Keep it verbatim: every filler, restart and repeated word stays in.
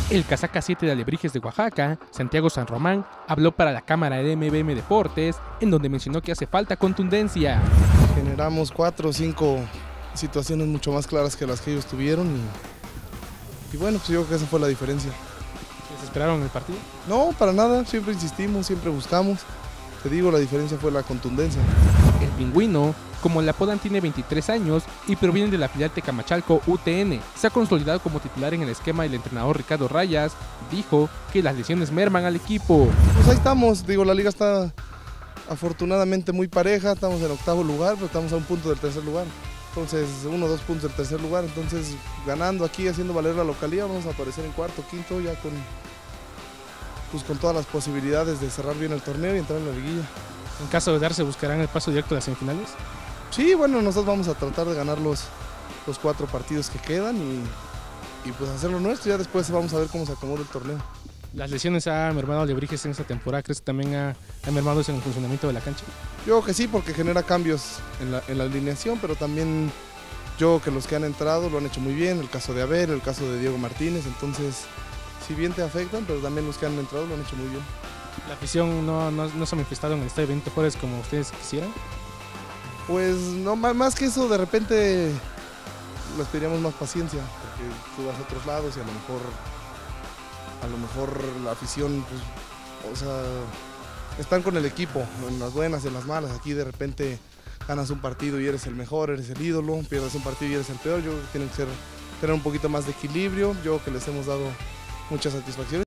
El casaca siete de Alebrijes de Oaxaca, Santiago San Román, habló para la cámara de M B M Deportes, en donde mencionó que hace falta contundencia. Generamos cuatro o cinco situaciones mucho más claras que las que ellos tuvieron y, y bueno, pues yo creo que esa fue la diferencia. ¿Desesperaron el partido? No, para nada, siempre insistimos, siempre buscamos. Te digo, la diferencia fue la contundencia. El Pingüino, como le apodan, tiene veintitrés años y proviene de la filial Tecamachalco U T N. Se ha consolidado como titular en el esquema del entrenador Ricardo Rayas. Dijo que las lesiones merman al equipo. Pues ahí estamos, digo, la liga está afortunadamente muy pareja, estamos en octavo lugar, pero estamos a un punto del tercer lugar. Entonces, uno o dos puntos del tercer lugar, entonces ganando aquí, haciendo valer la localía, vamos a aparecer en cuarto, quinto, ya con, pues, con todas las posibilidades de cerrar bien el torneo y entrar en la liguilla. En caso de darse, ¿buscarán el paso directo a las semifinales? Sí, bueno, nosotros vamos a tratar de ganar los, los cuatro partidos que quedan y, y pues hacer lo nuestro, ya después vamos a ver cómo se acomoda el torneo. ¿Las lesiones han mermado a Alebrijes en esta temporada? ¿Crees que también ha, ha mermado eso en el funcionamiento de la cancha? Yo creo que sí, porque genera cambios en la, en la alineación, pero también yo creo que los que han entrado lo han hecho muy bien, el caso de Abel, el caso de Diego Martínez, entonces si bien te afectan, pero también los que han entrado lo han hecho muy bien. ¿La afición no, no, no se ha manifestado en el estadio Benito Juárez como ustedes quisieran? Pues no, más que eso, de repente les pediríamos más paciencia, porque tú vas a otros lados y a lo mejor, a lo mejor la afición, pues, o sea, están con el equipo, en las buenas, en las malas. Aquí de repente ganas un partido y eres el mejor, eres el ídolo, pierdes un partido y eres el peor. Yo creo que tienen que ser, tener un poquito más de equilibrio. Yo creo que les hemos dado muchas satisfacciones.